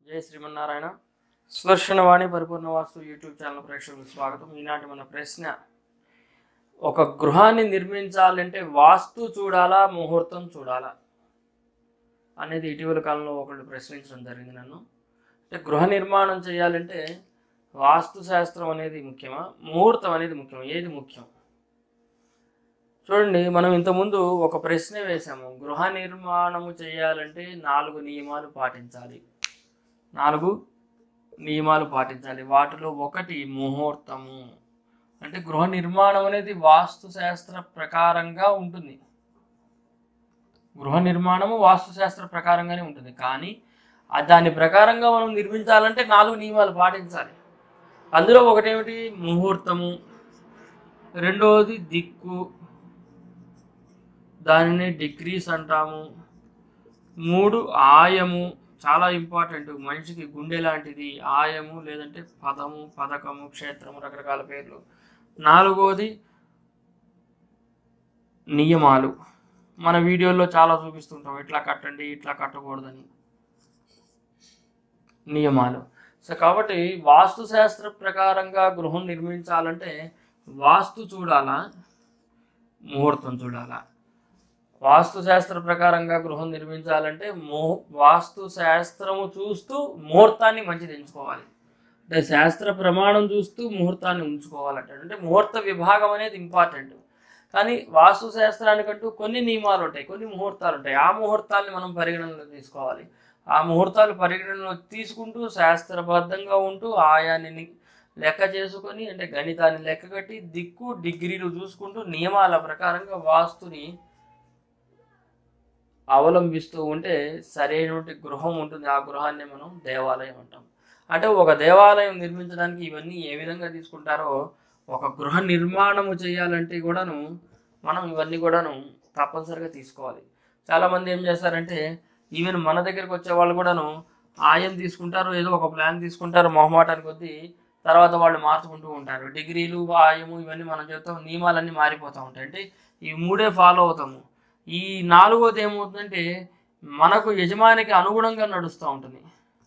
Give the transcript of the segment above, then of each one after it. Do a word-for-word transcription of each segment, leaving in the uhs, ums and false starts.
జై శ్రీమన్నారాయణ. సుదర్శనవాణి పరిపూర్ణ వాస్తు YouTube channel ప్రేక్షకులకు స్వాగతం. ఈనాటి మన ప్రశ్న, ఒక గృహాన్ని నిర్మించాలంటే వాస్తు చూడాలా ముహూర్తం చూడాలా అనేది ఇటీవల కాలంలో ఒకళ్ళు ప్రశ్నించడం జరిగింది నన్ను. అంటే గృహ నిర్మాణం చేయాలంటే వాస్తు శాస్త్రం అనేది ముఖ్యమా, ముహూర్తం అనేది ముఖ్యమా, ఏది ముఖ్యం? చూడండి, మనం ఇంతకుముందు ఒక ప్రశ్న వేసాము. గృహ నిర్మాణము చేయాలంటే నాలుగు నియమాలు పాటించాలి నాలుగు నియమాలు పాటించాలి వాటిలో ఒకటి ముహూర్తము. అంటే గృహ నిర్మాణం అనేది వాస్తు శాస్త్ర ప్రకారంగా ఉంటుంది. గృహ నిర్మాణము వాస్తు శాస్త్ర ప్రకారంగానే ఉంటుంది, కానీ దాని ప్రకారంగా మనం నిర్మించాలంటే నాలుగు నియమాలు పాటించాలి. అందులో ఒకటేమిటి? ముహూర్తము. రెండవది దిక్కు, దానిని డిగ్రీస్ అంటాము. మూడు ఆయము, చాలా ఇంపార్టెంట్, మనిషికి గుండె లాంటిది ఆయము, లేదంటే పదము, పథకము, క్షేత్రము, రకరకాల పేర్లు. నాలుగోది నియమాలు. మన వీడియోల్లో చాలా చూపిస్తుంటాం, ఇట్లా కట్టండి ఇట్లా కట్టకూడదని నియమాలు. సో కాబట్టి వాస్తు శాస్త్ర ప్రకారంగా గృహం నిర్మించాలంటే వాస్తు చూడాలా ముహూర్తం చూడాలా? వాస్తు శాస్త్ర ప్రకారంగా గృహం నిర్మించాలంటే ముహూ వాస్తు శాస్త్రము చూస్తూ ముహూర్తాన్ని మంచిది ఎంచుకోవాలి. అంటే శాస్త్ర ప్రమాణం చూస్తూ ముహూర్తాన్ని ఉంచుకోవాలంటే, అంటే ముహూర్త విభాగం అనేది ఇంపార్టెంట్. కానీ వాస్తు శాస్త్రానికంటూ కొన్ని నియమాలు ఉంటాయి, కొన్ని ముహూర్తాలు ఉంటాయి. ఆ ముహూర్తాన్ని మనం పరిగణనలో తీసుకోవాలి. ఆ ముహూర్తాలు పరిగణనలో తీసుకుంటూ శాస్త్రబద్ధంగా ఉంటూ ఆయాన్ని లెక్క చేసుకొని, అంటే గణితాన్ని లెక్క కట్టి దిక్కు డిగ్రీలు చూసుకుంటూ నియమాల ప్రకారంగా వాస్తుని అవలంబిస్తూ ఉంటే సరైనటువంటి గృహం ఉంటుంది. ఆ గృహాన్ని మనం దేవాలయం అంటాం. అంటే ఒక దేవాలయం నిర్మించడానికి ఇవన్నీ ఏ విధంగా తీసుకుంటారో, ఒక గృహ నిర్మాణము చేయాలంటే కూడాను మనం ఇవన్నీ కూడాను తప్పనిసరిగా తీసుకోవాలి. చాలామంది ఏం చేస్తారంటే, ఈవెన్ మన దగ్గరికి వచ్చే వాళ్ళు కూడాను ఆయం తీసుకుంటారు, ఏదో ఒక ప్లాన్ తీసుకుంటారు మొహమాటానికి కొద్దీ, తర్వాత వాళ్ళు మార్చుకుంటూ ఉంటారు. డిగ్రీలు, ఆయము ఇవన్నీ మనం చెప్తాం, నియమాలన్నీ మారిపోతూ ఉంటాయి. అంటే ఈ మూడే ఫాలో అవుతాము. ఈ నాలుగోది ఏమవుతుందంటే మనకు యజమానికి అనుగుణంగా నడుస్తూ ఉంటుంది.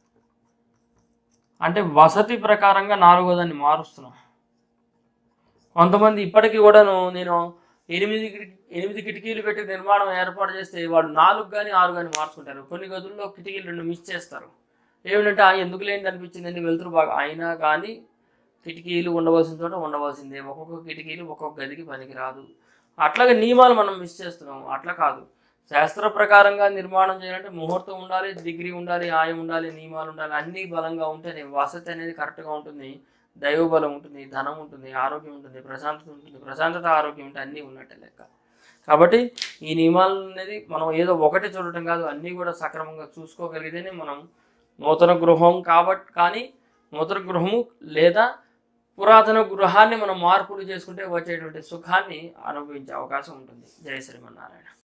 అంటే వసతి ప్రకారంగా నాలుగోదాన్ని మారుస్తున్నాం. కొంతమంది ఇప్పటికీ కూడాను నేను ఎనిమిది ఎనిమిది కిటికీలు పెట్టి నిర్మాణం ఏర్పాటు చేస్తే వాళ్ళు నాలుగు కానీ ఆరు కానీ మార్చుకుంటారు. కొన్ని గదుల్లో కిటికీలు రెండు మిస్ చేస్తారు. ఏమిటంటే ఆ ఎందుకు లేని అనిపించిందండి, వెళ్తురు బాగా అయినా కానీ కిటికీలు ఉండవలసిన చోట ఉండవలసిందే. ఒక్కొక్క కిటికీలు ఒక్కొక్క గదికి పనికిరాదు. అట్లాగే నియమాలు మనం మిస్ చేస్తున్నాము. అట్లా కాదు, శాస్త్ర ప్రకారంగా నిర్మాణం చేయాలంటే ముహూర్తం ఉండాలి, డిగ్రీ ఉండాలి, ఆయం ఉండాలి, నియమాలు ఉండాలి. అన్నీ బలంగా ఉంటేనే వసతి అనేది కరెక్ట్గా ఉంటుంది, దైవబలం ఉంటుంది, ధనం ఉంటుంది, ఆరోగ్యం ఉంటుంది, ప్రశాంతత ఉంటుంది. ప్రశాంతత ఆరోగ్యం ఉంటే అన్నీ ఉన్నట్టే లెక్క. కాబట్టి ఈ నియమాలు అనేది మనం ఏదో ఒకటి చూడటం కాదు, అన్నీ కూడా సక్రమంగా చూసుకోగలిగితేనే మనం నూతన గృహం కాబట్టి కానీ నూతన గృహము లేదా పురాతన గృహాన్ని మనం మార్పులు చేసుకుంటే వచ్చేటువంటి సుఖాన్ని అనుభవించే అవకాశం ఉంటుంది. జై శ్రీమన్నారాయణ.